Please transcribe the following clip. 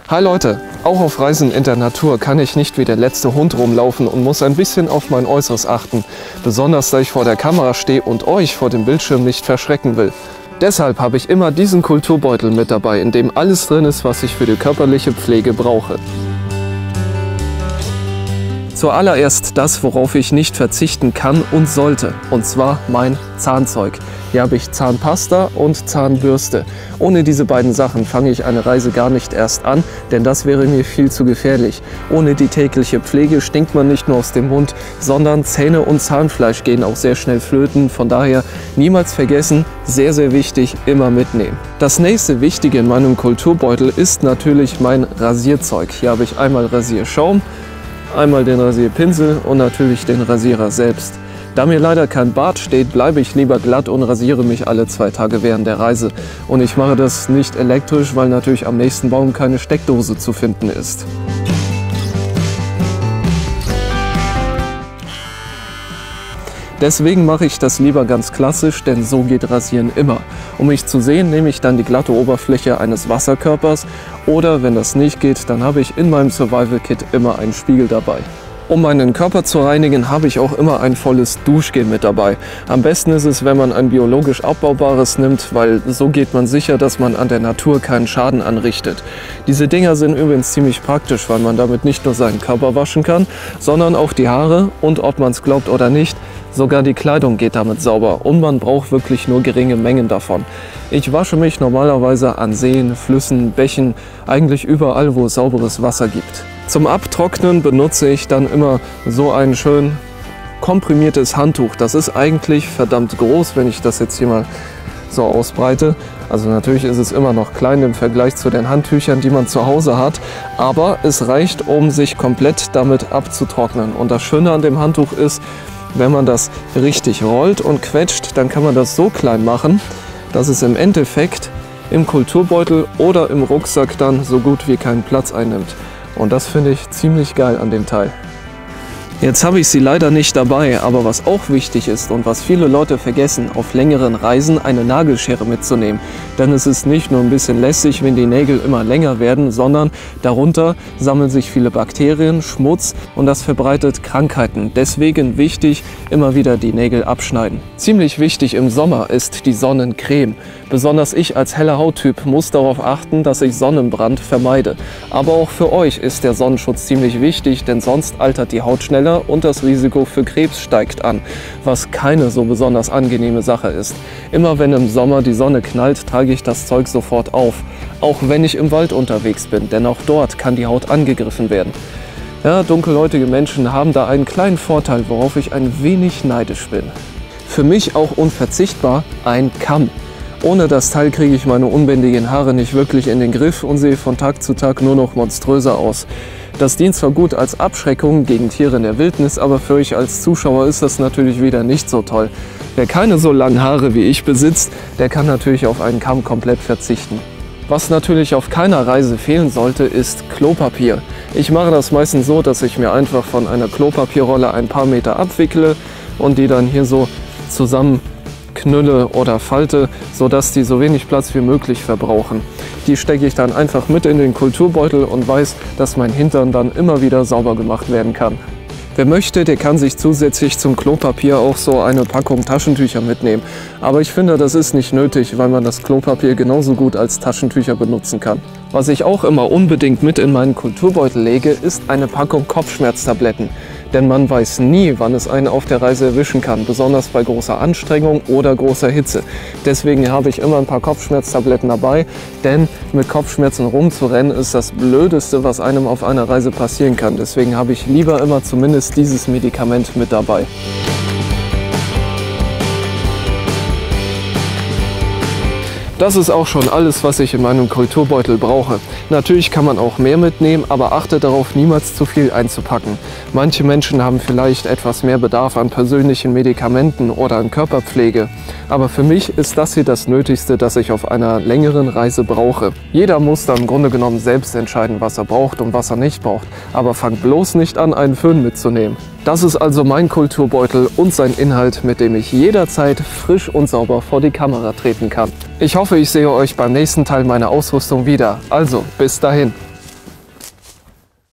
Hi Leute, auch auf Reisen in der Natur kann ich nicht wie der letzte Hund rumlaufen und muss ein bisschen auf mein Äußeres achten. Besonders da ich vor der Kamera stehe und euch vor dem Bildschirm nicht verschrecken will. Deshalb habe ich immer diesen Kulturbeutel mit dabei, in dem alles drin ist, was ich für die körperliche Pflege brauche. Zuallererst das, worauf ich nicht verzichten kann und sollte, und zwar mein Zahnzeug. Hier habe ich Zahnpasta und Zahnbürste. Ohne diese beiden Sachen fange ich eine Reise gar nicht erst an, denn das wäre mir viel zu gefährlich. Ohne die tägliche Pflege stinkt man nicht nur aus dem Mund, sondern Zähne und Zahnfleisch gehen auch sehr schnell flöten. Von daher niemals vergessen, sehr, sehr wichtig, immer mitnehmen. Das nächste Wichtige in meinem Kulturbeutel ist natürlich mein Rasierzeug. Hier habe ich einmal Rasierschaum, einmal den Rasierpinsel und natürlich den Rasierer selbst. Da mir leider kein Bart steht, bleibe ich lieber glatt und rasiere mich alle 2 Tage während der Reise. Und ich mache das nicht elektrisch, weil natürlich am nächsten Baum keine Steckdose zu finden ist. Deswegen mache ich das lieber ganz klassisch, denn so geht Rasieren immer. Um mich zu sehen, nehme ich dann die glatte Oberfläche eines Wasserkörpers oder wenn das nicht geht, dann habe ich in meinem Survival Kit immer einen Spiegel dabei. Um meinen Körper zu reinigen, habe ich auch immer ein volles Duschgel mit dabei. Am besten ist es, wenn man ein biologisch abbaubares nimmt, weil so geht man sicher, dass man an der Natur keinen Schaden anrichtet. Diese Dinger sind übrigens ziemlich praktisch, weil man damit nicht nur seinen Körper waschen kann, sondern auch die Haare und, ob man es glaubt oder nicht, sogar die Kleidung geht damit sauber und man braucht wirklich nur geringe Mengen davon. Ich wasche mich normalerweise an Seen, Flüssen, Bächen, eigentlich überall, wo es sauberes Wasser gibt. Zum Abtrocknen benutze ich dann immer so ein schön komprimiertes Handtuch. Das ist eigentlich verdammt groß, wenn ich das jetzt hier mal so ausbreite. Also natürlich ist es immer noch klein im Vergleich zu den Handtüchern, die man zu Hause hat. Aber es reicht, um sich komplett damit abzutrocknen. Und das Schöne an dem Handtuch ist, wenn man das richtig rollt und quetscht, dann kann man das so klein machen, dass es im Endeffekt im Kulturbeutel oder im Rucksack dann so gut wie keinen Platz einnimmt. Und das finde ich ziemlich geil an dem Teil. Jetzt habe ich sie leider nicht dabei, aber was auch wichtig ist und was viele Leute vergessen, auf längeren Reisen eine Nagelschere mitzunehmen. Denn es ist nicht nur ein bisschen lästig, wenn die Nägel immer länger werden, sondern darunter sammeln sich viele Bakterien, Schmutz und das verbreitet Krankheiten. Deswegen wichtig, immer wieder die Nägel abschneiden. Ziemlich wichtig im Sommer ist die Sonnencreme. Besonders ich als heller Hauttyp muss darauf achten, dass ich Sonnenbrand vermeide. Aber auch für euch ist der Sonnenschutz ziemlich wichtig, denn sonst altert die Haut schneller und das Risiko für Krebs steigt an, was keine so besonders angenehme Sache ist. Immer wenn im Sommer die Sonne knallt, trage ich das Zeug sofort auf, auch wenn ich im Wald unterwegs bin, denn auch dort kann die Haut angegriffen werden. Ja, dunkelhäutige Menschen haben da einen kleinen Vorteil, worauf ich ein wenig neidisch bin. Für mich auch unverzichtbar ein Kamm. Ohne das Teil kriege ich meine unbändigen Haare nicht wirklich in den Griff und sehe von Tag zu Tag nur noch monströser aus. Das dient zwar gut als Abschreckung gegen Tiere in der Wildnis, aber für euch als Zuschauer ist das natürlich wieder nicht so toll. Wer keine so langen Haare wie ich besitzt, der kann natürlich auf einen Kamm komplett verzichten. Was natürlich auf keiner Reise fehlen sollte, ist Klopapier. Ich mache das meistens so, dass ich mir einfach von einer Klopapierrolle ein paar Meter abwickle und die dann hier so zusammen knülle oder falte, sodass die so wenig Platz wie möglich verbrauchen. Die stecke ich dann einfach mit in den Kulturbeutel und weiß, dass mein Hintern dann immer wieder sauber gemacht werden kann. Wer möchte, der kann sich zusätzlich zum Klopapier auch so eine Packung Taschentücher mitnehmen. Aber ich finde, das ist nicht nötig, weil man das Klopapier genauso gut als Taschentücher benutzen kann. Was ich auch immer unbedingt mit in meinen Kulturbeutel lege, ist eine Packung Kopfschmerztabletten. Denn man weiß nie, wann es einen auf der Reise erwischen kann, besonders bei großer Anstrengung oder großer Hitze. Deswegen habe ich immer ein paar Kopfschmerztabletten dabei, denn mit Kopfschmerzen rumzurennen ist das Blödeste, was einem auf einer Reise passieren kann. Deswegen habe ich lieber immer zumindest dieses Medikament mit dabei. Das ist auch schon alles, was ich in meinem Kulturbeutel brauche. Natürlich kann man auch mehr mitnehmen, aber achte darauf, niemals zu viel einzupacken. Manche Menschen haben vielleicht etwas mehr Bedarf an persönlichen Medikamenten oder an Körperpflege. Aber für mich ist das hier das Nötigste, das ich auf einer längeren Reise brauche. Jeder muss dann im Grunde genommen selbst entscheiden, was er braucht und was er nicht braucht. Aber fangt bloß nicht an, einen Föhn mitzunehmen. Das ist also mein Kulturbeutel und sein Inhalt, mit dem ich jederzeit frisch und sauber vor die Kamera treten kann. Ich hoffe, ich sehe euch beim nächsten Teil meiner Ausrüstung wieder. Also, bis dahin.